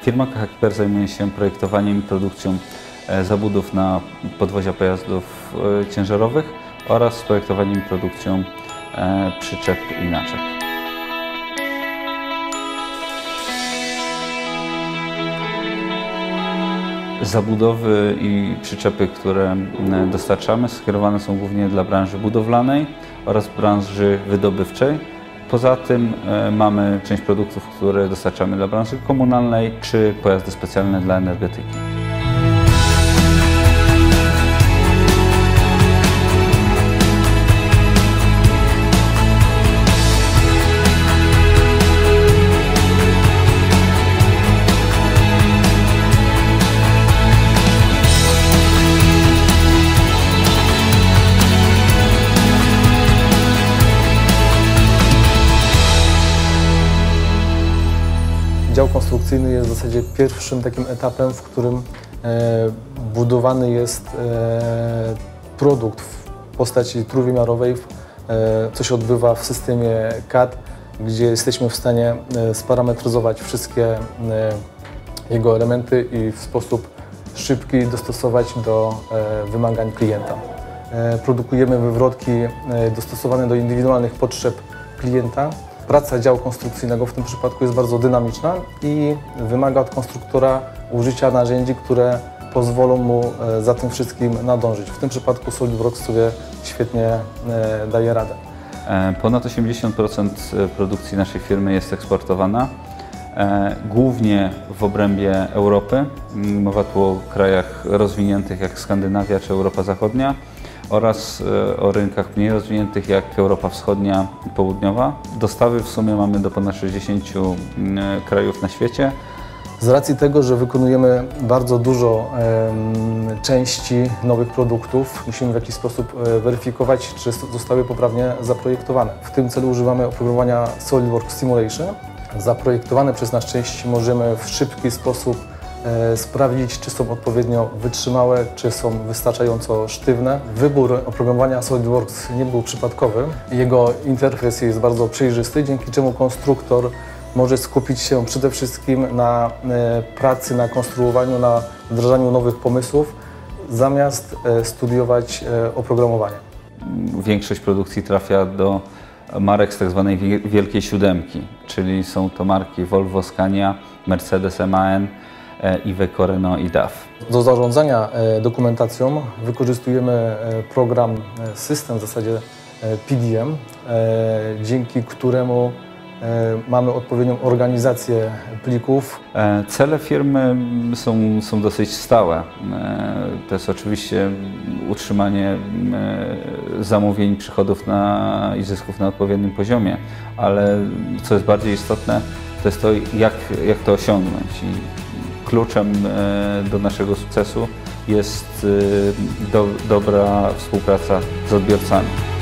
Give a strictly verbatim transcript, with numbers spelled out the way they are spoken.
Firma K H Kiper zajmuje się projektowaniem i produkcją zabudów na podwozia pojazdów ciężarowych oraz projektowaniem i produkcją przyczep i naczep. Zabudowy i przyczepy, które dostarczamy, skierowane są głównie dla branży budowlanej oraz branży wydobywczej. Poza tym mamy część produktów, które dostarczamy dla branży komunalnej czy pojazdy specjalne dla energetyki. Dział konstrukcyjny jest w zasadzie pierwszym takim etapem, w którym e, budowany jest e, produkt w postaci trójwymiarowej, e, co się odbywa w systemie C A D, gdzie jesteśmy w stanie e, sparametryzować wszystkie e, jego elementy i w sposób szybki dostosować do e, wymagań klienta. E, produkujemy wywrotki e, dostosowane do indywidualnych potrzeb klienta. Praca działu konstrukcyjnego w tym przypadku jest bardzo dynamiczna i wymaga od konstruktora użycia narzędzi, które pozwolą mu za tym wszystkim nadążyć. W tym przypadku SolidWorks sobie świetnie daje radę. Ponad osiemdziesiąt procent produkcji naszej firmy jest eksportowana, głównie w obrębie Europy. Mowa tu o krajach rozwiniętych jak Skandynawia czy Europa Zachodnia, oraz o rynkach mniej rozwiniętych jak Europa Wschodnia i Południowa. Dostawy w sumie mamy do ponad sześćdziesięciu krajów na świecie. Z racji tego, że wykonujemy bardzo dużo e, części nowych produktów, musimy w jakiś sposób weryfikować, czy zostały poprawnie zaprojektowane. W tym celu używamy oprogramowania SolidWorks Simulation. Zaprojektowane przez nas części możemy w szybki sposób sprawdzić, czy są odpowiednio wytrzymałe, czy są wystarczająco sztywne. Wybór oprogramowania SolidWorks nie był przypadkowy. Jego interfejs jest bardzo przejrzysty, dzięki czemu konstruktor może skupić się przede wszystkim na pracy, na konstruowaniu, na wdrażaniu nowych pomysłów, zamiast studiować oprogramowanie. Większość produkcji trafia do marek z tak zwanej wielkiej siódemki, czyli są to marki Volvo, Scania, Mercedes, M A N, Iveco, Renault i D A F. Do zarządzania dokumentacją wykorzystujemy program system, w zasadzie P D M, dzięki któremu mamy odpowiednią organizację plików. Cele firmy są, są dosyć stałe. To jest oczywiście utrzymanie zamówień, przychodów na, i zysków na odpowiednim poziomie, ale co jest bardziej istotne, to jest to, jak, jak to osiągnąć. I kluczem do naszego sukcesu jest do, dobra współpraca z odbiorcami.